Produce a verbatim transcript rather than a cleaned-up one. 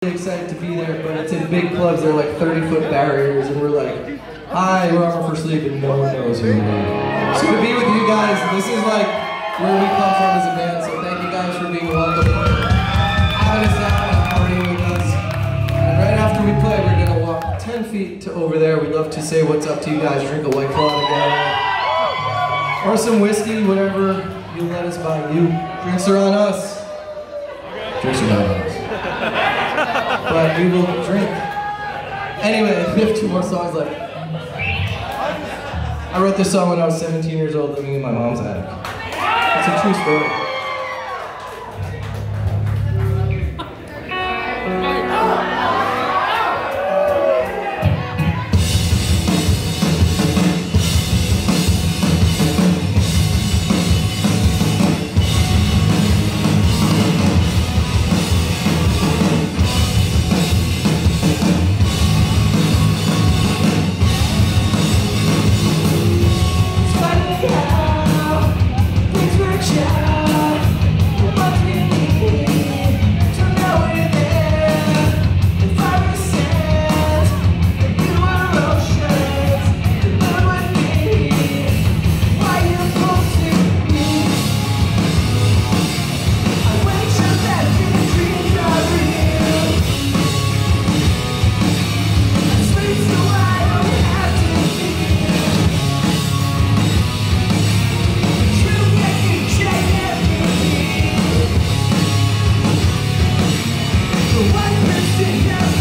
Excited to be there, but it's in big clubs. They're like thirty foot barriers, and we're like, hi, we're Armor for Sleep, and no one knows who we are. So to be with you guys, this is like where we come from as a band, so thank you guys for being welcome, having us out and partying with us. And right after we play, we're gonna walk ten feet to over there. We'd love to say what's up to you guys, drink a White Claw together, or some whiskey, whatever you let us buy you. Drinks are on us. Drinks are not on us. But we will drink. Anyway, we have two more songs left. I wrote this song when I was seventeen years old living in my mom's attic. It's a true story. One person